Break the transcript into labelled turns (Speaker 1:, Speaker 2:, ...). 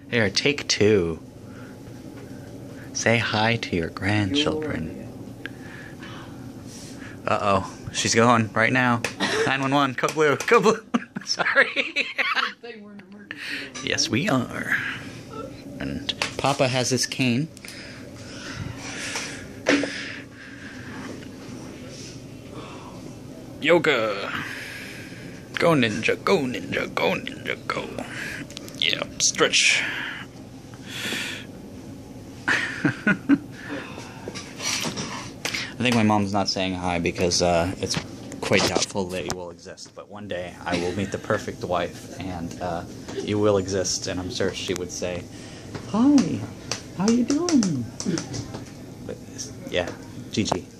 Speaker 1: Here, take 2. Say hi to your grandchildren. Uh-oh. She's going right now. 911. Code blue. Code blue. Sorry. Yes, we are. And Papa has his cane. Yoga. Go ninja, go ninja, go ninja, go. Yeah, stretch. I think my mom's not saying hi because it's quite doubtful that you will exist. But one day I will meet the perfect wife and you will exist. And I'm sure she would say, "Hi, how you doing?" But yeah, GG.